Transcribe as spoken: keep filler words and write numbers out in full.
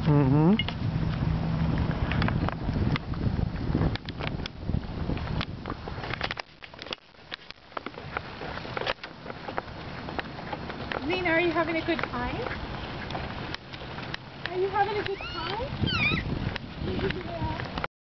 Mm-hmm. Lena, are you having a good time? Are you having a good time? Yeah.